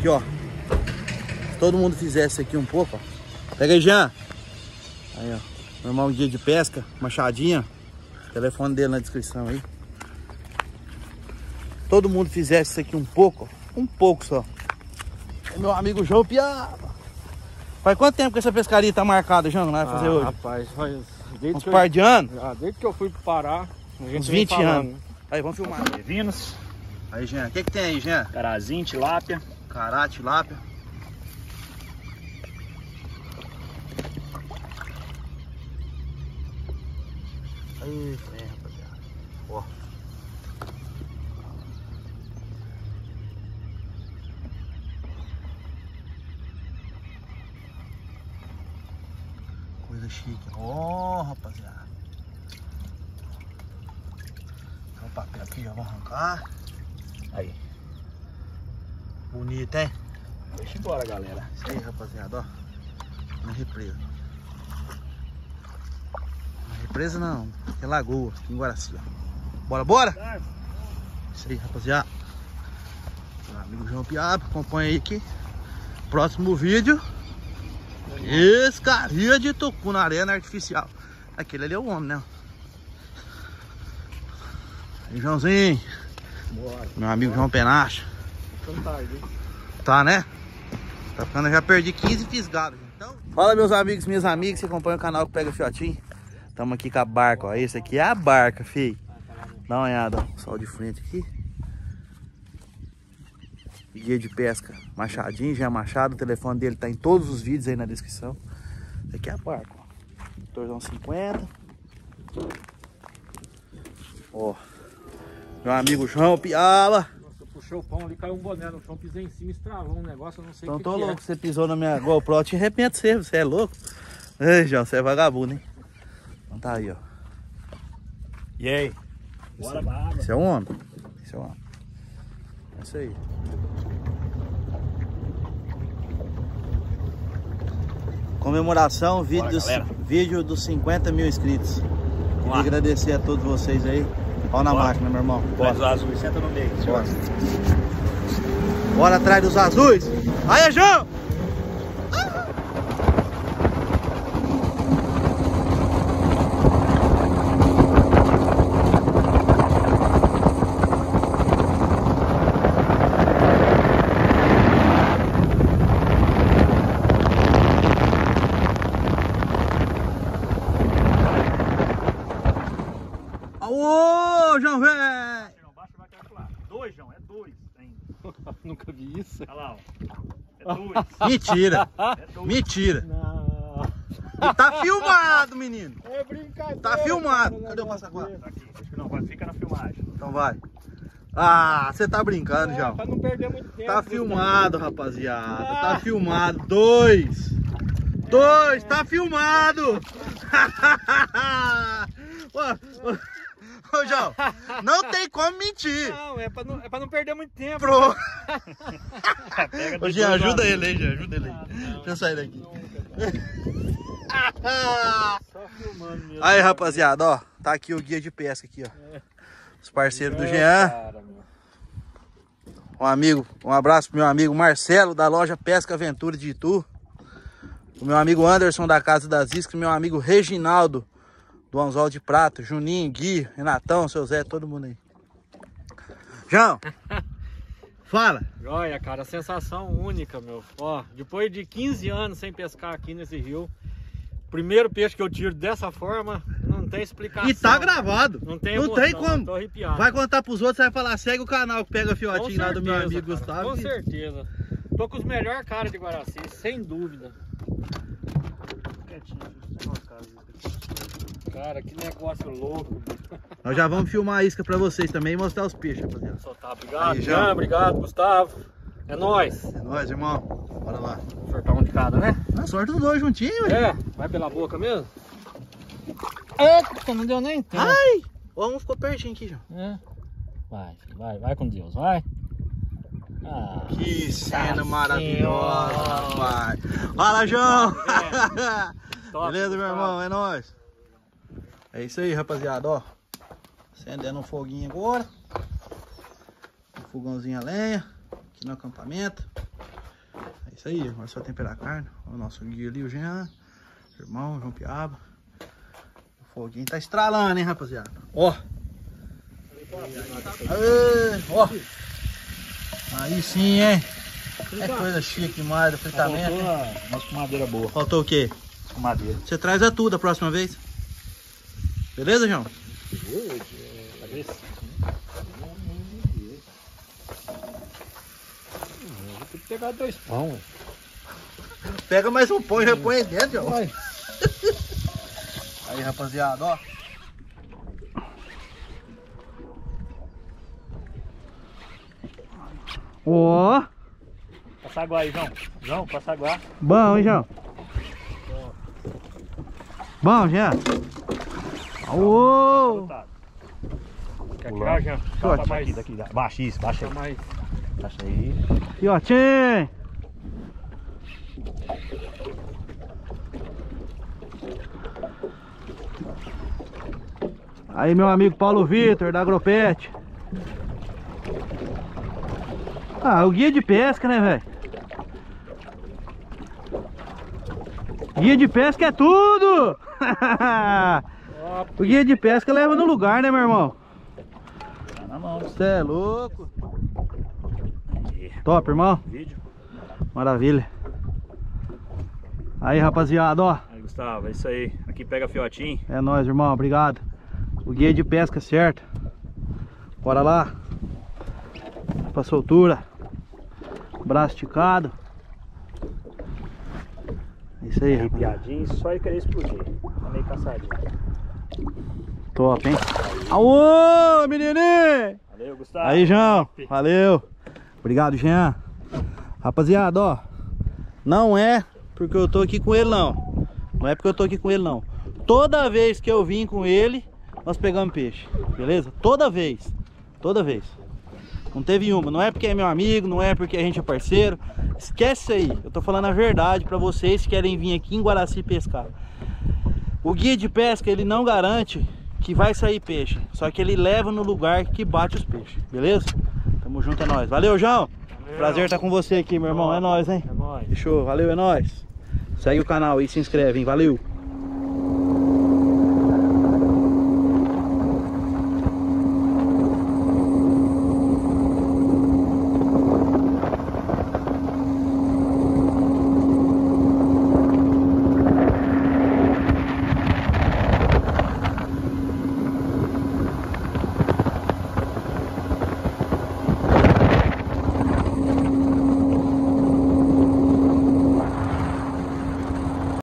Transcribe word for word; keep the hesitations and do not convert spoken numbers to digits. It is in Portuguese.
Aqui, ó. Se todo mundo fizesse aqui um pouco, ó. Pega aí, Jean. Aí, ó. Normal guia de pesca, machadinha. O telefone dele na descrição aí. Todo mundo fizesse isso aqui um pouco, ó. Um pouco só. Meu amigo João Piaba. Faz quanto tempo que essa pescaria tá marcada, João? Não vai fazer ah, hoje? Rapaz, faz desde uns que par eu, de anos? ah, desde que eu fui parar, a gente uns vinte falando. anos. Aí, vamos filmar. Levinos. Aí, Jean. O que que tem aí, Jean? Carazinho, tilápia. Cará, tilápia. Aí, é, rapaziada. Ó. Coisa chique. Ó, rapaziada. Tem um papel aqui, já vou arrancar. Aí. Bonito, hein? Deixa embora, galera. Isso aí, rapaziada, ó. Na represa. Na represa não, é lagoa, aqui em Guaraci, ó. Bora, bora? Isso aí, rapaziada. Meu amigo João Piaba, acompanha aí aqui. Próximo vídeo. Pescaria de tucu na arena artificial. Aquele ali é o homem, né? Aí, Joãozinho. Bora. Meu amigo João Penacha. Tá, né? Tá ficando, eu já perdi quinze fisgados. Então... Fala, meus amigos, minhas amigas que acompanham o canal que Pega Fiotinho. Tamo aqui com a barca, ó. Esse aqui é a barca, filho. Dá uma olhada, ó. Sol de frente aqui. Guia de pesca Machadinho, Jean Machado. O telefone dele tá em todos os vídeos aí na descrição. Esse aqui é a barca, ó. Motorzão cinquenta. Ó. Meu amigo João Piaba. Puxou o pão ali, caiu um boné no chão, pisei em cima, estravou um negócio, eu não sei o então que tô que louco, é. você pisou na minha GoPro, eu te arrependo você, você é louco? Ei, João, você é vagabundo, hein? Então tá aí, ó. E aí? Bora, baba. Esse é um homem. Esse é um homem. É isso aí. Comemoração, vídeo, Bora, dos, galera. vídeo dos cinquenta mil inscritos. Queria lá. agradecer a todos vocês aí. Pau na Bora. máquina, meu irmão. Bora. Os azuis, senta no meio. Bora. Bora atrás dos azuis. Aí, João! Ô, João, velho! Dois, João, é dois ainda. Nunca vi isso. Olha lá, ó. É dois. Mentira! É dois. Mentira! Não. E tá filmado, menino! É brincadeira. Tá filmado! Cara, Cadê o passaporte? Tá aqui. Acho que não, vai, fica na filmagem. Então vai. Ah, você tá brincando, É, João. pra não perder muito tempo. Tá filmado, rapaziada. Tá filmado. Dois! Dois! Tá filmado! Ô, ô, ô, João, não tem como mentir. Não, é pra não, é pra não perder muito tempo. Pro... Pega Ô, dois Jean, dois ajuda lá. ele aí, Jean, ajuda ele aí. Ah, não. Deixa eu sair daqui. Só filmando mesmo. Aí, rapaziada, ó. Tá aqui o guia de pesca aqui, ó. É. Os parceiros do É, Jean. cara, meu. Um amigo, um abraço pro meu amigo Marcelo, da loja Pesca Aventura de Itu. O meu amigo Anderson, da Casa das Iscas. Meu amigo Reginaldo, do Anzol de Prata. Juninho, Gui, Renatão, seu Zé, todo mundo aí. João, fala. Olha, cara, sensação única, meu. Ó, depois de quinze anos sem pescar aqui nesse rio, primeiro peixe que eu tiro dessa forma, não tem explicação. E tá gravado. Não tem Não emoção, tem como. Tô arrepiado. Vai contar pros outros, vai falar, segue o canal que pega Com fiotinho lá do meu certeza, amigo cara, Gustavo. Com e- certeza. Tô com os melhores caras de Guaraci, sem dúvida. Quietinho, deixa eu te mostrar isso. Cara, que negócio louco. Nós já vamos filmar a isca pra vocês também e mostrar os peixes, rapaziada. Só tá, obrigado, Aí, Jean, Jean. obrigado, Gustavo. É nóis. É nóis, irmão. Bora lá. Sortar um de cada, né? Na sorte dos dois juntinhos, velho. É, vai pela boca mesmo? Eita, não deu nem tempo. Ai! Ó, um ficou pertinho aqui, João. É. Vai, filho, vai, vai com Deus, vai. Ah, Que cena Nossa maravilhosa, Senhora. rapaz. Fala, João! top, Beleza, meu top. irmão? É nóis. É isso aí, rapaziada, ó. Acendendo um foguinho agora. Um fogãozinho a lenha. Aqui no acampamento. Isso aí, agora é só temperar a carne. O nosso guia ali, o Jean, irmão, João Piaba. O foguinho tá estralando, hein, rapaziada. Ó. Aê, ó. Aí sim, hein. É coisa chique demais do fritamento. Faltou uma escumadeira boa. Faltou o quê? Escumadeira. Você traz a tudo a próxima vez. Beleza, João? Vou ter que pegar dois pão. Pega mais um pão e já põe dentro, João. Aí, rapaziada, ó. Ó. Passa água aí, João. João, passa água. Bom, hein, João? Bom, Jean. Ô! Quer tirar, Jean? Pode. Baixa aqui, daqui. Baixa isso, baixa aí. Mais. Baixa aí. Fiotinho! Aí, meu amigo Paulo Vitor, da Agropet. Ah, o guia de pesca, né, velho? Guia de pesca é tudo! O guia de pesca leva no lugar, né, meu irmão? Tá na mão. Você é louco. Top, irmão. Vídeo. Maravilha. Aí, rapaziada, ó. Aí, Gustavo, é isso aí. Aqui pega fiotinho. É nóis, irmão. Obrigado. O guia de pesca certo. Bora lá. Pra soltura. Braço esticado. É isso aí, Aí, rapaziada. piadinho, só ele querer explodir. Tá meio cansadinho. Top, hein? Aô, menininho! Valeu, Gustavo. Aí, João. Valeu. Obrigado, Jean. Rapaziada, ó. Não é porque eu tô aqui com ele, não. Não é porque eu tô aqui com ele, não. Toda vez que eu vim com ele, nós pegamos peixe. Beleza? Toda vez. Toda vez. Não teve uma. Não é porque é meu amigo, não é porque a gente é parceiro. Esquece isso aí. Eu tô falando a verdade pra vocês que querem vir aqui em Guaraci pescar. O guia de pesca, ele não garante que vai sair peixe. Só que ele leva no lugar que bate os peixes. Beleza? Tamo junto, é nóis. Valeu, João. Valeu. Prazer estar com você aqui, meu irmão. É nóis, hein? É nóis. Fechou. Valeu, é nóis. Segue o canal aí, se inscreve, hein? Valeu.